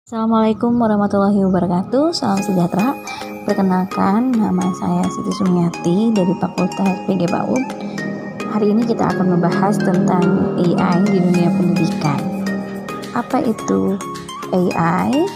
Assalamualaikum warahmatullahi wabarakatuh. Salam sejahtera. Perkenalkan, nama saya Siti Sumiati dari Fakultas PG PAUD. Hari ini kita akan membahas tentang AI di dunia pendidikan. Apa itu AI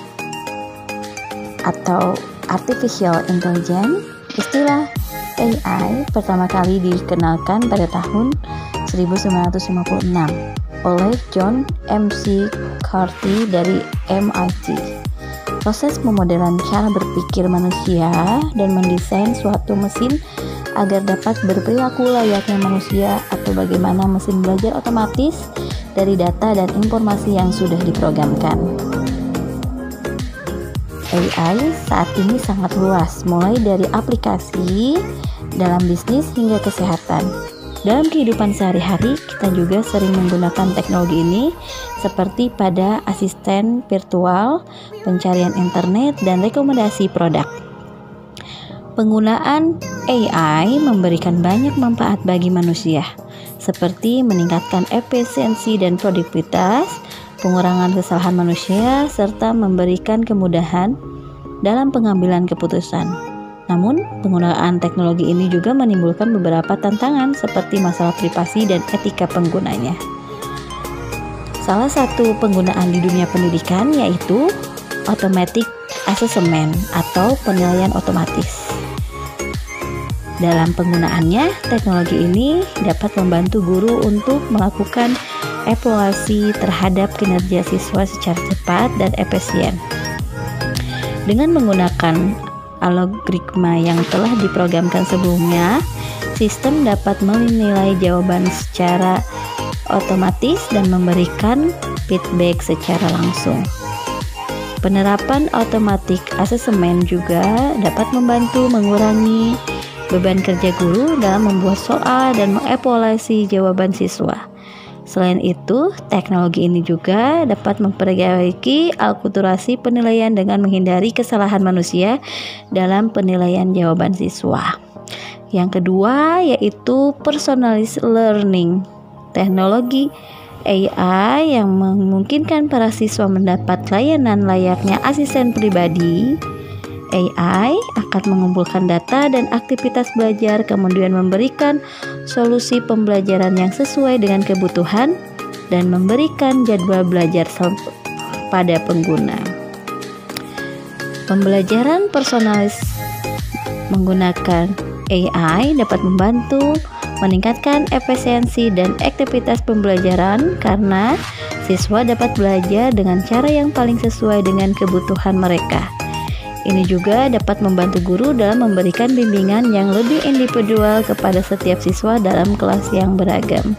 atau Artificial Intelligence? Istilah AI pertama kali dikenalkan pada tahun 1956 oleh John McCarthy dari MIT. Proses pemodelan cara berpikir manusia dan mendesain suatu mesin agar dapat berperilaku layaknya manusia, atau bagaimana mesin belajar otomatis dari data dan informasi yang sudah diprogramkan. AI saat ini sangat luas, mulai dari aplikasi dalam bisnis hingga kesehatan. Dalam kehidupan sehari-hari, kita juga sering menggunakan teknologi ini seperti pada asisten virtual, pencarian internet, dan rekomendasi produk. Penggunaan AI memberikan banyak manfaat bagi manusia, seperti meningkatkan efisiensi dan produktivitas, pengurangan kesalahan manusia, serta memberikan kemudahan dalam pengambilan keputusan. Namun, penggunaan teknologi ini juga menimbulkan beberapa tantangan seperti masalah privasi dan etika penggunanya. Salah satu penggunaan di dunia pendidikan yaitu automatic assessment atau penilaian otomatis. Dalam penggunaannya, teknologi ini dapat membantu guru untuk melakukan evaluasi terhadap kinerja siswa secara cepat dan efisien. Dengan menggunakan algoritma yang telah diprogramkan sebelumnya, sistem dapat menilai jawaban secara otomatis dan memberikan feedback secara langsung. Penerapan automatic assessment juga dapat membantu mengurangi beban kerja guru dalam membuat soal dan mengevaluasi jawaban siswa. Selain itu, teknologi ini juga dapat memperbaiki akulturasi penilaian dengan menghindari kesalahan manusia dalam penilaian jawaban siswa. Yang kedua yaitu personalized learning. Teknologi AI yang memungkinkan para siswa mendapat layanan layaknya asisten pribadi. AI akan mengumpulkan data dan aktivitas belajar, kemudian memberikan solusi pembelajaran yang sesuai dengan kebutuhan dan memberikan jadwal belajar pada pengguna. Pembelajaran personalis menggunakan AI dapat membantu meningkatkan efisiensi dan aktivitas pembelajaran karena siswa dapat belajar dengan cara yang paling sesuai dengan kebutuhan mereka. Ini juga dapat membantu guru dalam memberikan bimbingan yang lebih individual kepada setiap siswa dalam kelas yang beragam.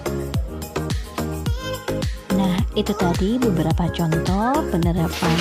Nah, itu tadi beberapa contoh penerapan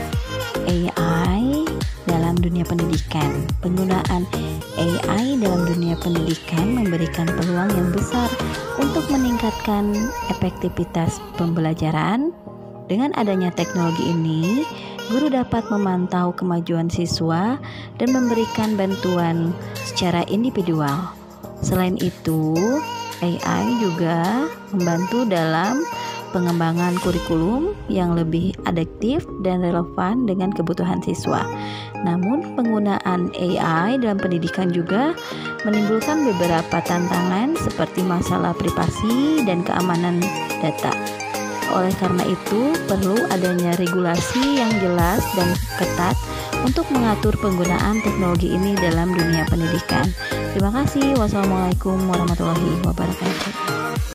AI dalam dunia pendidikan. Penggunaan AI dalam dunia pendidikan memberikan peluang yang besar untuk meningkatkan efektivitas pembelajaran. Dengan adanya teknologi ini, guru dapat memantau kemajuan siswa dan memberikan bantuan secara individual. Selain itu, AI juga membantu dalam pengembangan kurikulum yang lebih adaptif dan relevan dengan kebutuhan siswa. Namun, penggunaan AI dalam pendidikan juga menimbulkan beberapa tantangan seperti masalah privasi dan keamanan data. Oleh karena itu, perlu adanya regulasi yang jelas dan ketat untuk mengatur penggunaan teknologi ini dalam dunia pendidikan. Terima kasih. Wassalamualaikum warahmatullahi wabarakatuh.